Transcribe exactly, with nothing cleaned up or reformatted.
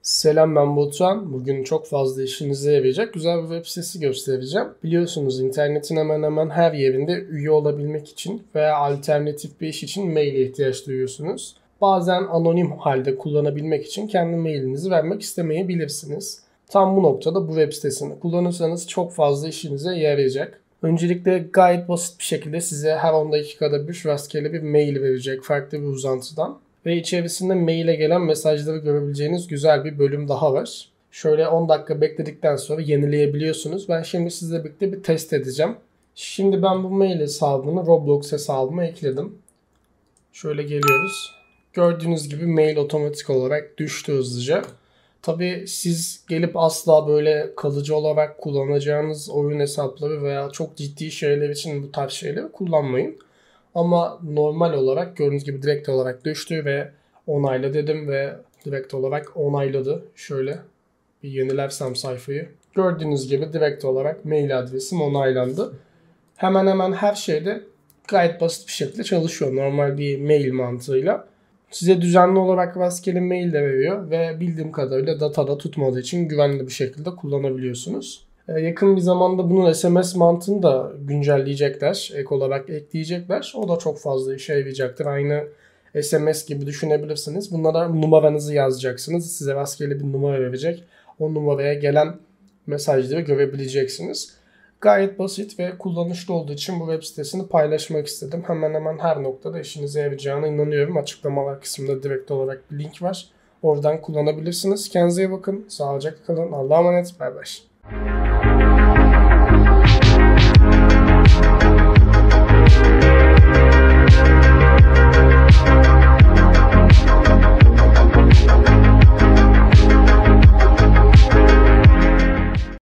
Selam, ben Batuhan. Bugün çok fazla işinize yarayacak güzel bir web sitesi göstereceğim. Biliyorsunuz internetin hemen hemen her yerinde üye olabilmek için veya alternatif bir iş için maile ihtiyaç duyuyorsunuz. Bazen anonim halde kullanabilmek için kendi mailinizi vermek istemeyebilirsiniz. Tam bu noktada bu web sitesini kullanırsanız çok fazla işinize yarayacak. Öncelikle gayet basit bir şekilde size her on dakikada bir rastgele bir mail verecek farklı bir uzantıdan. Ve içerisinde maile gelen mesajları görebileceğiniz güzel bir bölüm daha var. Şöyle on dakika bekledikten sonra yenileyebiliyorsunuz. Ben şimdi sizle birlikte bir test edeceğim. Şimdi ben bu mail hesabını Roblox hesabıma ekledim. Şöyle geliyoruz. Gördüğünüz gibi mail otomatik olarak düştü hızlıca. Tabii siz gelip asla böyle kalıcı olarak kullanacağınız oyun hesapları veya çok ciddi şeyler için bu tarz şeyleri kullanmayın. Ama normal olarak gördüğünüz gibi direkt olarak düştü ve onayla dedim ve direkt olarak onayladı. Şöyle bir yenilersem sayfayı. Gördüğünüz gibi direkt olarak mail adresim onaylandı. Hemen hemen her şeyde gayet basit bir şekilde çalışıyor. Normal bir mail mantığıyla. Size düzenli olarak rastgele mail de veriyor ve bildiğim kadarıyla datada tutmadığı için güvenli bir şekilde kullanabiliyorsunuz. Yakın bir zamanda bunun S M S mantığını da güncelleyecekler. Ek olarak ekleyecekler. O da çok fazla işe yarayacaktır. Aynı S M S gibi düşünebilirsiniz. Bunlara numaranızı yazacaksınız. Size rastgele bir numara verecek. O numaraya gelen mesajları görebileceksiniz. Gayet basit ve kullanışlı olduğu için bu web sitesini paylaşmak istedim. Hemen hemen her noktada işinize yarayacağına inanıyorum. Açıklamalar kısmında direkt olarak bir link var. Oradan kullanabilirsiniz. Kendinize iyi bakın. Sağlıcakla kalın. Allah'a emanet. Bay bay.